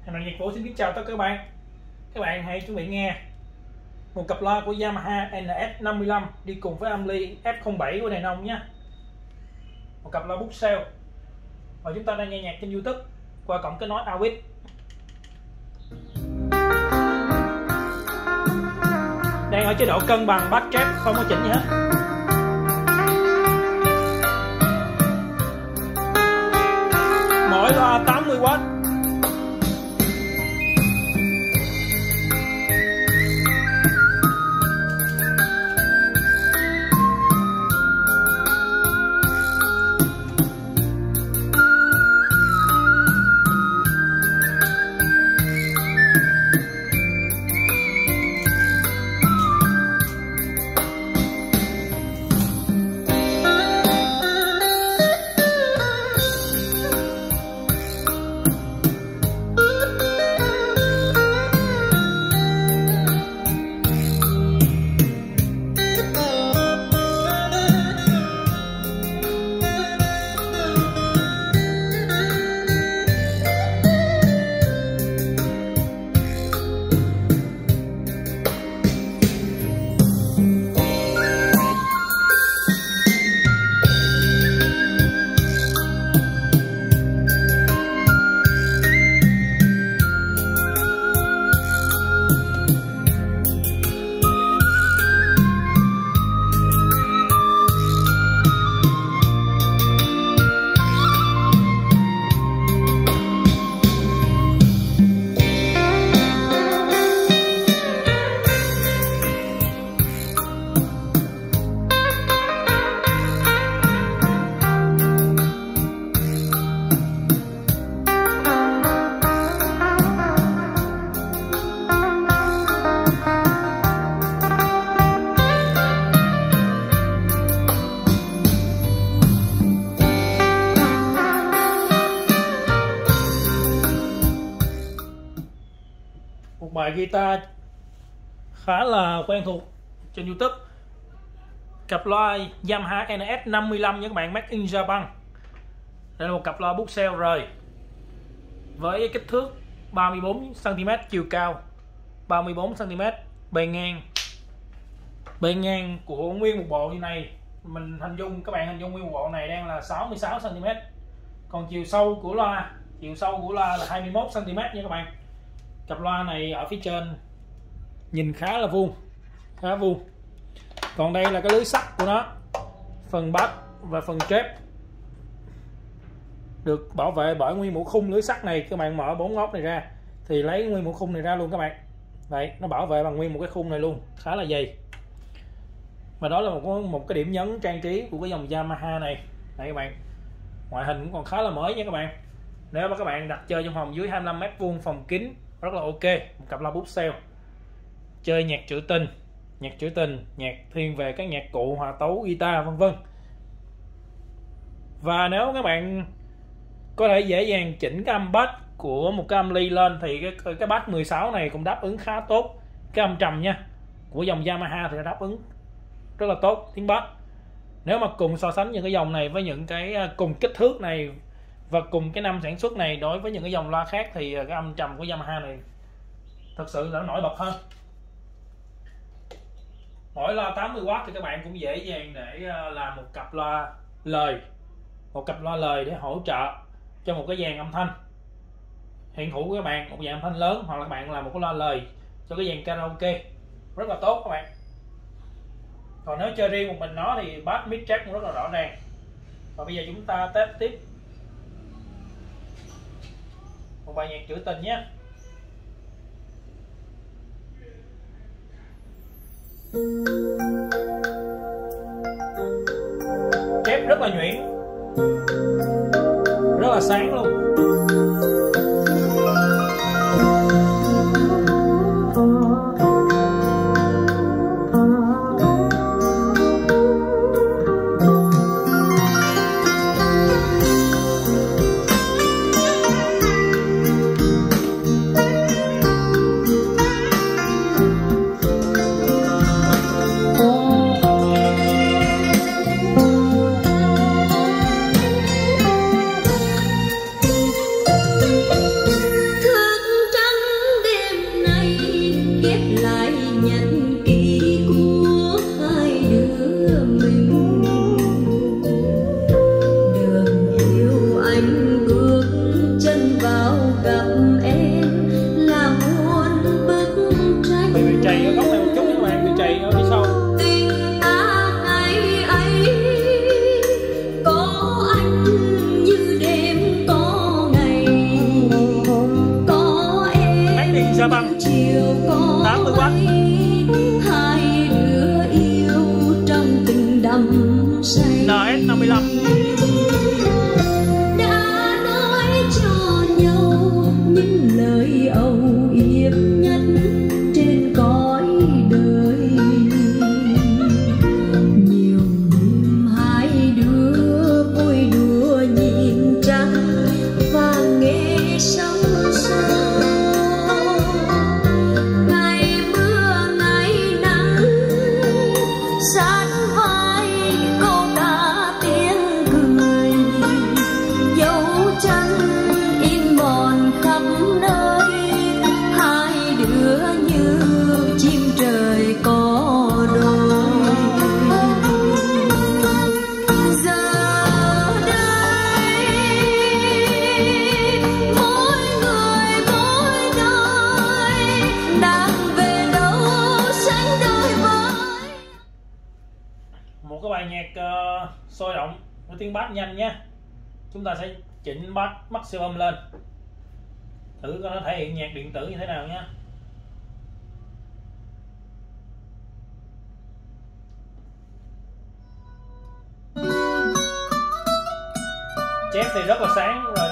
Nhạc Vũ xin kính chào tất cả các bạn. Các bạn hãy chuẩn bị nghe một cặp loa của Yamaha NS55 đi cùng với ampli F07 của đàn ông nhé. Một cặp loa bookshelf. Và chúng ta đang nghe nhạc trên YouTube qua cổng kết nối AUX. Đang ở chế độ cân bằng bass trap, không có chỉnh gì hết. Mỗi loa 80W. Một bài guitar khá là quen thuộc trên YouTube, cặp loa Yamaha NS55 nha các bạn, made in Japan. Đây là một cặp loa bookshelf rời với kích thước 34cm chiều cao, 34cm bề ngang. Bề ngang của nguyên một bộ như này, mình hình dung, các bạn hình dung nguyên một bộ này đang là 66cm. Còn chiều sâu của loa là 21cm nha các bạn. Cặp loa này ở phía trên nhìn khá là vuông, khá vuông. Còn đây là cái lưới sắt của nó, phần bass và phần trap được bảo vệ bởi nguyên mũ khung lưới sắt này. Các bạn mở 4 ốc này ra thì lấy nguyên mũ khung này ra luôn các bạn. Đấy, nó bảo vệ bằng nguyên một cái khung này luôn, khá là dày. Và đó là một cái điểm nhấn trang trí của cái dòng Yamaha này. Đây các bạn, ngoại hình cũng còn khá là mới nha các bạn. Nếu mà các bạn đặt chơi trong phòng dưới 25m2, phòng kín, rất là ok. Một cặp loa bookshelf chơi nhạc trữ tình, nhạc thiên về các nhạc cụ, hòa tấu, guitar vân vân. Và nếu các bạn có thể dễ dàng chỉnh cái âm bass của một cái ampli lên thì cái bass 16 này cũng đáp ứng khá tốt cái âm trầm nha. Của dòng Yamaha thì đáp ứng rất là tốt tiếng bass. Nếu mà cùng so sánh những cái dòng này với những cái cùng kích thước này và cùng cái năm sản xuất này đối với những cái dòng loa khác thì cái âm trầm của Yamaha này thật sự là nổi bật hơn. Mỗi loa 80W thì các bạn cũng dễ dàng để làm một cặp loa lời, để hỗ trợ cho một cái dàn âm thanh hiện hữu của các bạn, một dàn âm thanh lớn, hoặc là các bạn làm một cái loa lời cho cái dàn karaoke, rất là tốt các bạn. Còn nếu chơi riêng một mình nó thì bass mid track cũng rất là rõ ràng. Và bây giờ chúng ta test tiếp một bài nhạc trữ tình nhé. Chép rất là nhuyễn, rất là sáng luôn. tiếng bass nhanh nha. Chúng ta sẽ chỉnh bass maximum lên, thử coi nó thể hiện nhạc điện tử như thế nào nha. Chép thì rất là sáng rồi đó.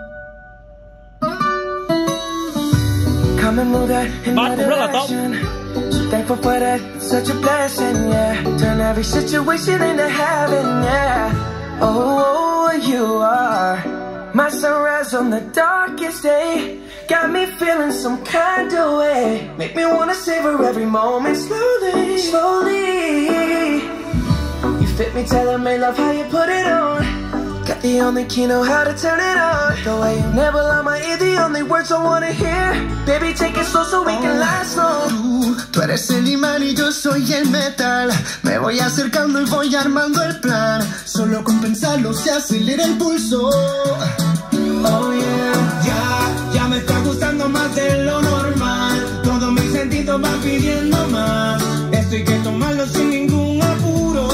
Bass cũng rất là tốt. Thankful for that, such a blessing, yeah. Turn every situation into heaven, yeah. Oh, you are my sunrise on the darkest day. Got me feeling some kind of way. Make me wanna savor every moment slowly, slowly. You fit me, tailor made, love how you put it on. Got the only key, know how to turn it on. The way you never lie my ear, the only words I wanna hear. Baby, take it slow so we can last long. Tú eres el imán y yo soy el metal. Me voy acercando y voy armando el plan. Solo con pensarlo se acelera el pulso. Oh yeah. Ya me está gustando más de lo normal. Todos mis sentidos van pidiendo más. Esto hay que tomarlo sin ningún apuro.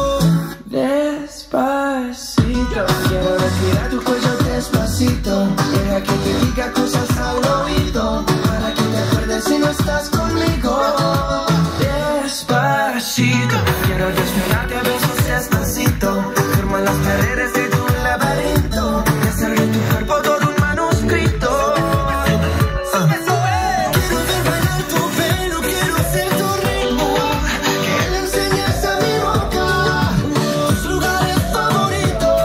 Despacito, quiero respirar tu cuello despacito. Deja que te diga cosas al oído, para que te acuerdes si no estás conmigo. Despacito, quiero desnudarte a besos despacito. Firma las paredes de tu laberinto, y hacer de tu cuerpo todo un manuscrito. Quiero ver bailar tu pelo, quiero ser tu ritmo. Que le enseñes a mi boca tus lugares favoritos.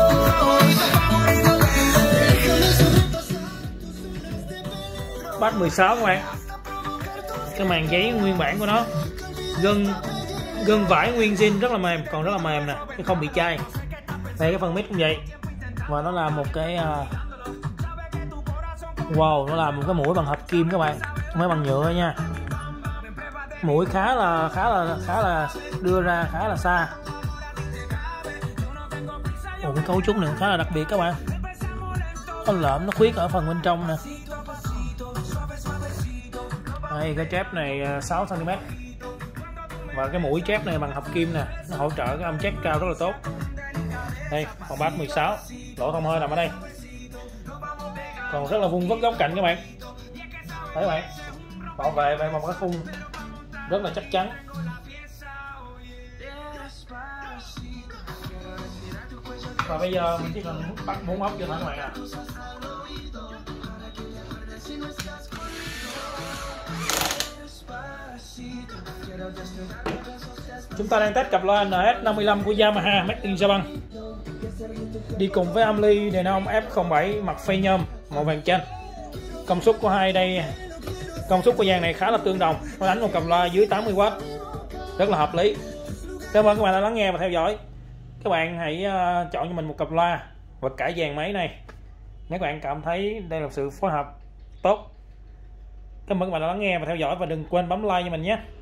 Déjame sobrepasar tus horas de peligro. Bass 16 các bạn. Cái màn giấy nguyên bản của nó, gân vải nguyên zin rất là mềm, còn rất là mềm nè, chứ không bị chai. Đây cái phần mic cũng vậy, và nó là một cái wow, nó là một cái mũi bằng hợp kim các bạn, không phải bằng nhựa nha. Mũi khá là đưa ra khá là xa. Một cái cấu trúc này khá là đặc biệt các bạn, nó lõm, nó khuyết ở phần bên trong nè. Đây, cái chép này 6 cm, và cái mũi chép này bằng hợp kim nè, nó hỗ trợ cái âm chép cao rất là tốt. Đây, còn bass 16, lỗ thông hơi nằm ở đây, còn rất là vuông vức góc cạnh các bạn. Thấy các bạn, bảo vệ về một cái khung rất là chắc chắn. Và bây giờ mình chỉ cần bắt 4 ốc cho thôi các bạn à. Chúng ta đang test cặp loa NS55 của Yamaha Made in Japan, đi cùng với âm ly Denon F07 mặt phay nhôm màu vàng chanh. Công suất của công suất của dàn này khá là tương đồng, nó đánh một cặp loa dưới 80W, rất là hợp lý. Cảm ơn các bạn đã lắng nghe và theo dõi. Các bạn hãy chọn cho mình một cặp loa và cả dàn máy này nếu các bạn cảm thấy đây là sự phối hợp tốt. Cảm ơn các bạn đã lắng nghe và theo dõi, và đừng quên bấm like cho mình nhé.